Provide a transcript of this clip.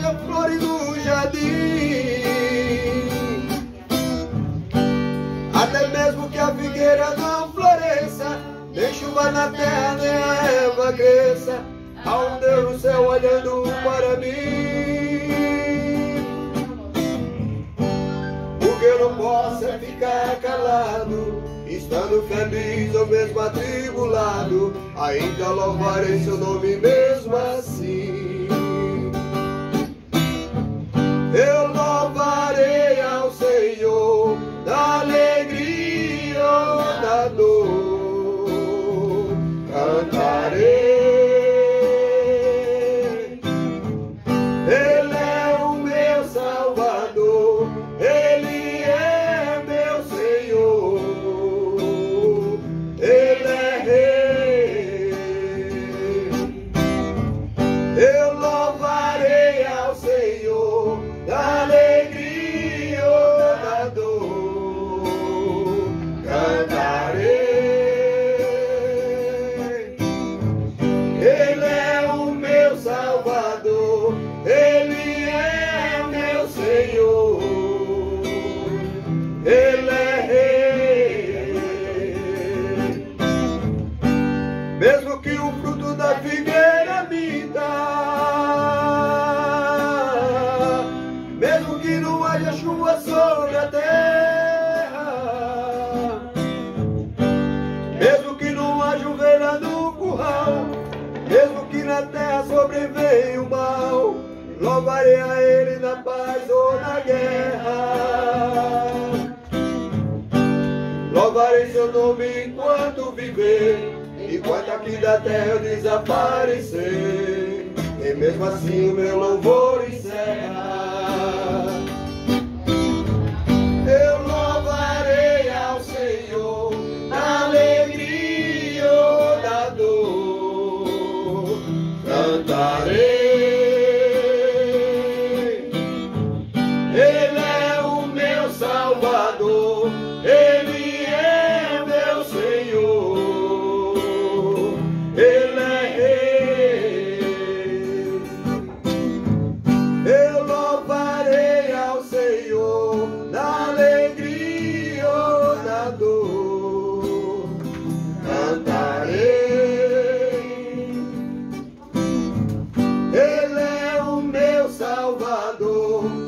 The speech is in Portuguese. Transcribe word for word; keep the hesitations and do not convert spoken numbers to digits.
a flores do jardim. Até mesmo que a figueira não floresça, nem chuva na terra, nem a erva cresça, há um Deus no céu olhando para mim. O que eu não posso é ficar calado, estando feliz ou mesmo atribulado, ainda louvarei seu nome mesmo assim. Eu louvarei ao Senhor na alegria ou na dor, cantarei. Ele é o meu Salvador, Ele é meu Senhor, Ele é Rei. Eu louvarei ao Senhor na alegria ou na dor, cantarei. Ele é o meu Salvador, Ele é meu Senhor, Ele é Rei. Mesmo que o fruto da figueira minta, mesmo que não haja chuva sobre a terra, mesmo que não haja ovelha no curral, mesmo que na terra sobrevenha o mal, louvarei a Ele na paz ou na guerra. Louvarei seu nome enquanto viver, enquanto aqui da terra eu desaparecer, e mesmo assim o meu louvor encerra. Eu louvarei ao Senhor na alegria ou na dor, cantarei. Ele é o meu Salvador, Ele é meu Senhor, Ele é Rei. Eu louvarei ao Senhor na alegria ou na dor, cantarei. Ele é o meu Salvador,